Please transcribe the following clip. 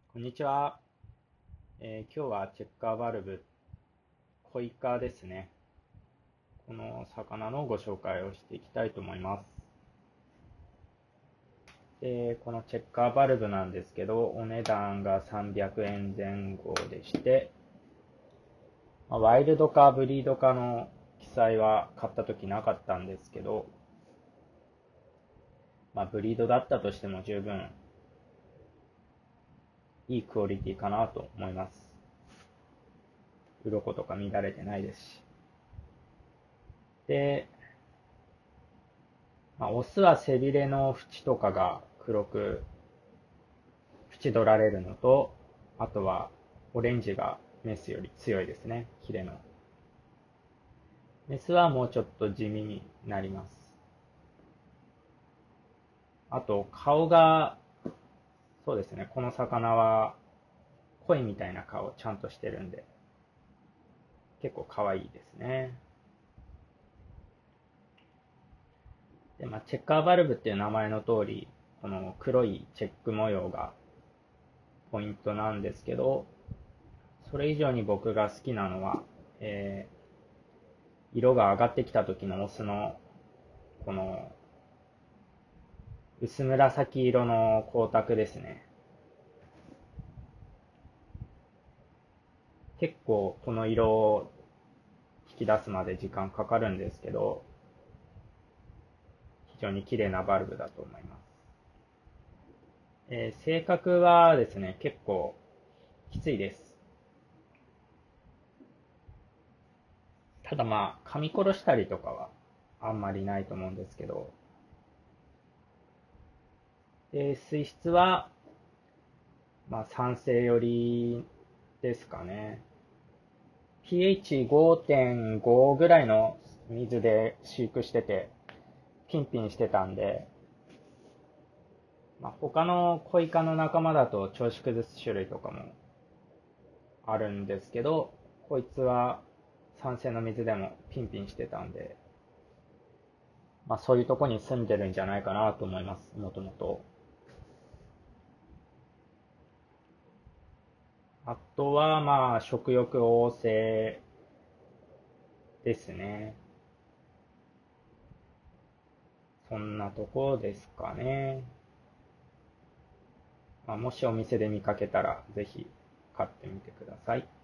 こんにちは。今日はチェッカーバルブ、コイカですね。この魚のご紹介をしていきたいと思います。このチェッカーバルブなんですけど、お値段が300円前後でして、ワイルドかブリードかの記載は買った時なかったんですけど、ブリードだったとしても十分いいクオリティかなと思います。鱗とか乱れてないですし。で、オスは背びれの縁とかが黒く縁取られるのと、あとはオレンジがメスより強いですね、ヒレの。メスはもうちょっと地味になります。あと、顔が、そうですね、この魚は鯉みたいな顔ちゃんとしてるんで、結構可愛いですね。で、チェッカーバルブっていう名前の通り、この黒いチェック模様がポイントなんですけど、それ以上に僕が好きなのは、色が上がってきた時のオスの、この、薄紫色の光沢ですね。結構この色を引き出すまで時間かかるんですけど、非常に綺麗なバルブだと思います。性格はですね、結構きついです。ただ噛み殺したりとかはあんまりないと思うんですけど、水質は、酸性寄りですかね。pH5.5 ぐらいの水で飼育してて、ピンピンしてたんで、他のコイ科の仲間だと調子崩す種類とかもあるんですけど、こいつは酸性の水でもピンピンしてたんで、そういうとこに住んでるんじゃないかなと思います、もともと。あとは食欲旺盛ですね。そんなとこですかね。もしお店で見かけたらぜひ買ってみてください。